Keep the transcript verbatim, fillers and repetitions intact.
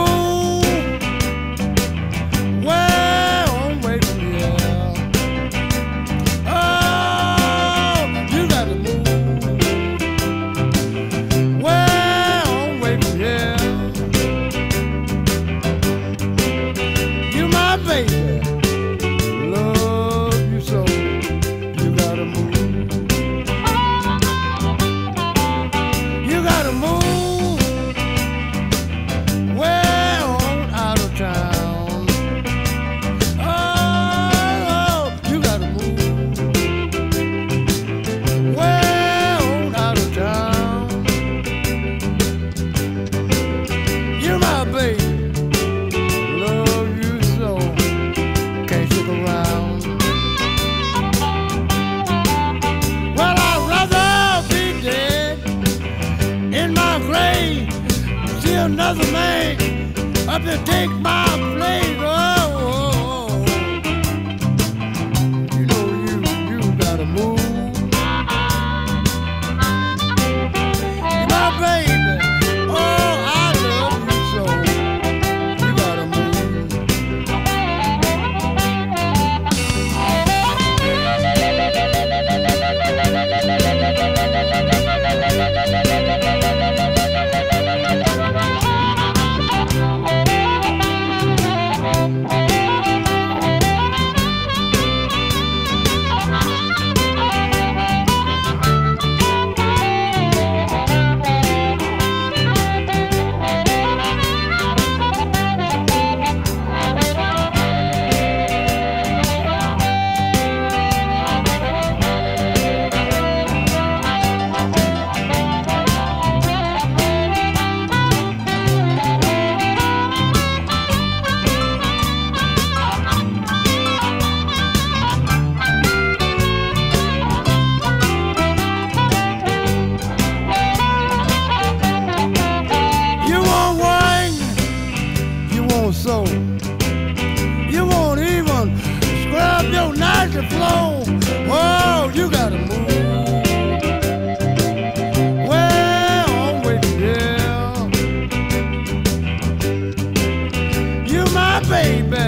well away from here. Oh, you got to move well away from here. You my baby, love you so. You gotta move. You gotta move well on out of town. Oh, you gotta move well on out of town. You're my baby, love you so. Can't stick around. Well, I'd rather be dead in my grave, see another man up to take my place. Oh, oh, oh. You know you, you gotta move. You're my baby, oh, I love you so. You gotta move. You won't whine, you won't sew, you won't even scrub your nice floor. Oh, you gotta move well away from here. You my baby,